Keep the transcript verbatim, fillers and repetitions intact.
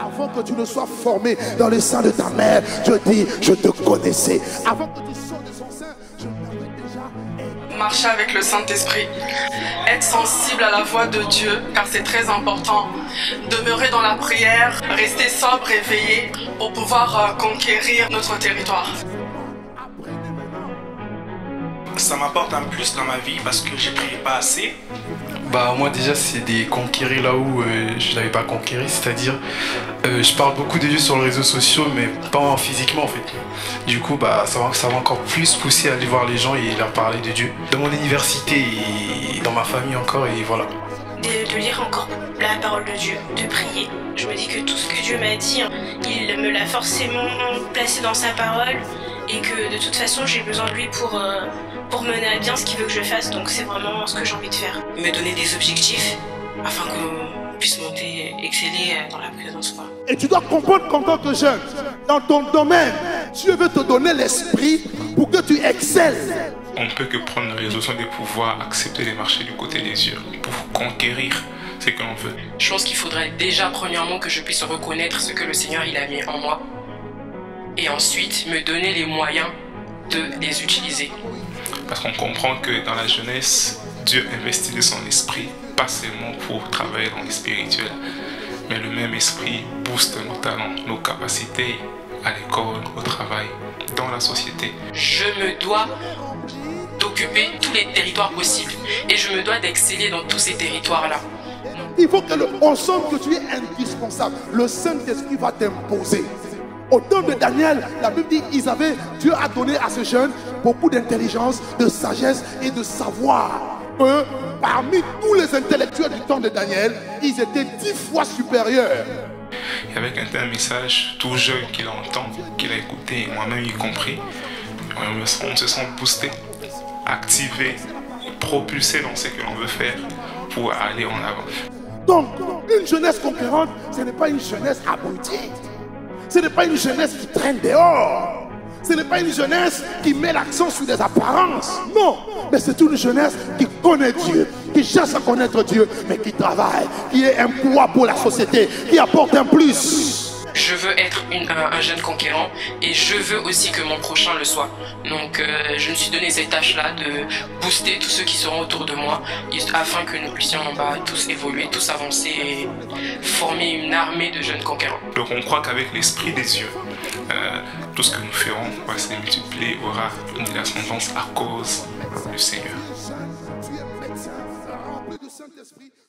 Avant que tu ne sois formé dans le sein de ta mère, Dieu dit, je te connaissais. Avant que tu sortes de son sein, je t'avais déjà. Marcher avec le Saint-Esprit, être sensible à la voix de Dieu, car c'est très important. Demeurer dans la prière, rester sobre et veiller pour pouvoir euh, conquérir notre territoire. Ça m'apporte un plus dans ma vie parce que j'ai prié pas assez. Bah moi déjà c'est des conquérir là où euh, je n'avais pas conquéri, c'est-à-dire euh, je parle beaucoup de Dieu sur les réseaux sociaux mais pas physiquement en fait. Du coup bah ça va, ça va encore plus pousser à aller voir les gens et leur parler de Dieu. Dans mon université et dans ma famille encore et voilà. De, de lire encore la parole de Dieu, de prier. Je me dis que tout ce que Dieu m'a dit, il me l'a forcément placé dans sa parole et que de toute façon j'ai besoin de lui pour... Euh, pour mener à bien ce qu'il veut que je fasse, donc c'est vraiment ce que j'ai envie de faire. Me donner des objectifs afin qu'on puisse monter, exceller dans la présence. Quoi. Et tu dois comprendre qu'en tant que jeune, dans ton domaine, Dieu veut te donner l'esprit pour que tu excelles. On ne peut que prendre la résolution de pouvoir accepter les marchés du côté des yeux, pour conquérir ce que l'on veut. Je pense qu'il faudrait déjà premièrement que je puisse reconnaître ce que le Seigneur il a mis en moi et ensuite me donner les moyens de les utiliser. Parce qu'on comprend que dans la jeunesse, Dieu investit de son esprit, pas seulement pour travailler dans le spirituel, mais le même esprit booste nos talents, nos capacités à l'école, au travail, dans la société. Je me dois d'occuper tous les territoires possibles et je me dois d'exceller dans tous ces territoires-là. Il faut que le, on sente que tu es indispensable. Le Saint-Esprit va t'imposer. Au temps de Daniel, la Bible dit ils avaient, Dieu a donné à ce jeune beaucoup d'intelligence, de sagesse et de savoir. Que parmi tous les intellectuels du temps de Daniel, ils étaient dix fois supérieurs. Et avec un tel message, tout jeune qu'il entend, qu'il a écouté, moi-même y compris, on se sent boosté, activé, propulsé dans ce que l'on veut faire pour aller en avant. Donc, une jeunesse conquérante, ce n'est pas une jeunesse abrutie. Ce n'est pas une jeunesse qui traîne dehors. Ce n'est pas une jeunesse qui met l'accent sur des apparences. Non, mais c'est une jeunesse qui connaît Dieu, qui cherche à connaître Dieu, mais qui travaille, qui est un poids pour la société, qui apporte un plus. Je veux être une, un, un jeune conquérant et je veux aussi que mon prochain le soit. Donc euh, je me suis donné cette tâche-là de booster tous ceux qui seront autour de moi afin que nous puissions bah, tous évoluer, tous avancer et former une armée de jeunes conquérants. Donc on croit qu'avec l'esprit des cieux, euh, tout ce que nous ferons va se multiplier, aura une ascendance à cause du Seigneur. Tu es médecin, rempli du Saint-Esprit.